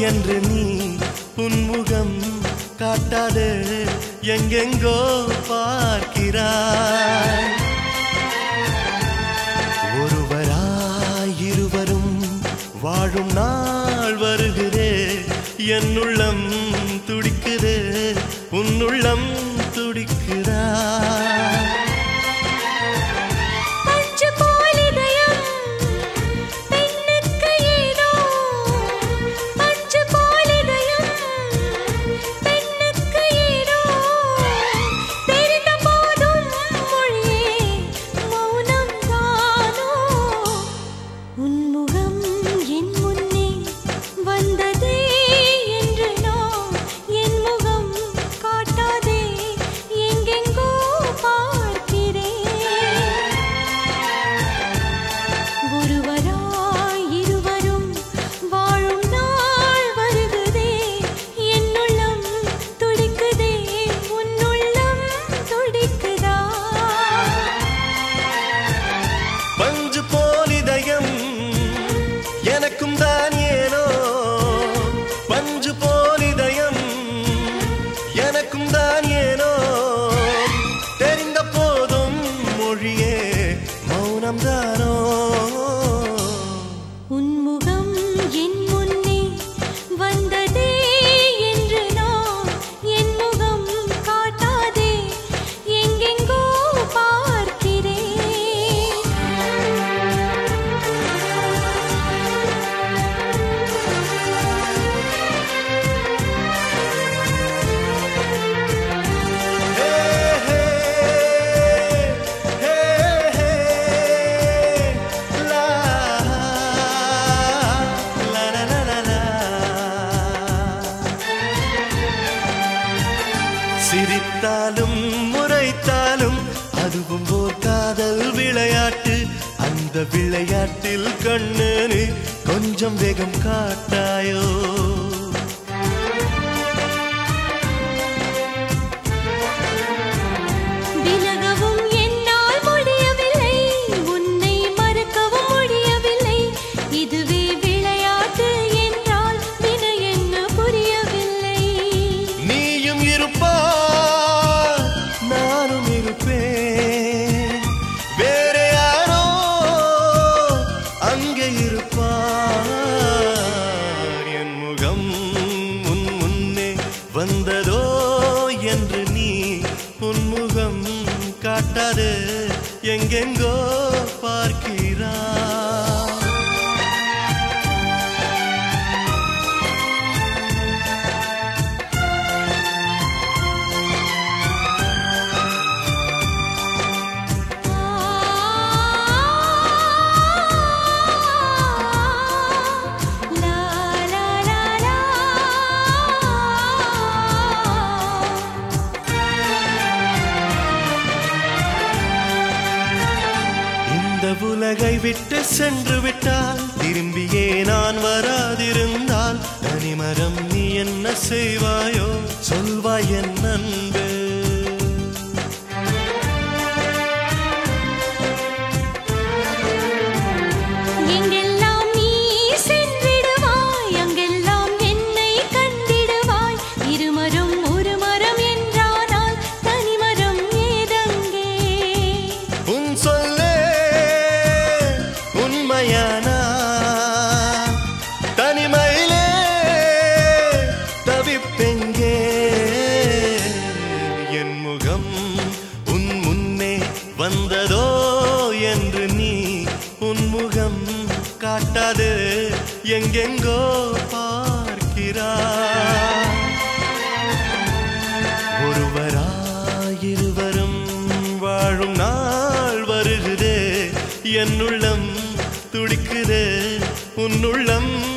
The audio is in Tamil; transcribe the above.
என்று நீ உன்முகம் காட்டாதே எங்கெங்கோ பார்க்கிறாய் ஒருவராய் இருவரும் வாழும் நாள் வருகிறே என்னுள்ளம் துடிக்குதே உன்னுள்ளம் துடிக்கிறாய் எனக்கும் தான் ஏனோ பஞ்சு போல் இதயம் எனக்கும் தான் ஏனோ தெரிந்த போதும் மொழியே மௌனம் தானோ உன்முகம் என் முன்னே வந்ததே என்று நான் என் முகம் காட்டாதே எங்கெங்கோ பார்க்கிறேன் சிரித்தாலும் முறைத்தாலும் அதுவும் ஓர் காதல் விளையாட்டு அந்த விளையாட்டில் கண்ணனு கொஞ்சம் வேகம் காட்டாயோ விலகவும் என்னால் முடியவில்லை உன்னை மறக்கவும் முடியவில்லை இதுவே விளையாட்டு என்றால் வினை என்ன புரியவில்லை நீயும் இருப்பா நானும் இருப்பேன் வேற யாரோ அங்கே இருப்பார் என் முகம் உன் முன்னே வந்ததோ என்று நீ உன்முகம் காட்டாது எங்கெங்கோ பார்க்கிறாய் இந்த உலகை விட்டு சென்று விட்டால் திரும்பியே நான் வராதிருந்தால் தனிமரம் நீ என்ன செய்வாயோ சொல்வாய் என் அன்பு எங்கெல்லாம் நீ சென்றிடுவாய் அங்கெல்லாம் என்னை கண்டிடுவாய் இருமரம் ஒரு மரம் என்றானால் தனிமரம் ஏதங்கே உன் சொல்லே உண்மையானா தனிமையிலே தவிப்பெங்கே என் முகம் உன் முன்னே வந்ததோ என்று நீ உன்முகம் காட்டாது எங்கெங்கோ பார்க்கிறாய் ஒருவராயிருவரும் வாழும் நாள் வருகிறே என்னுள்ளம் துடிக்குதே உன்னுள்ளம்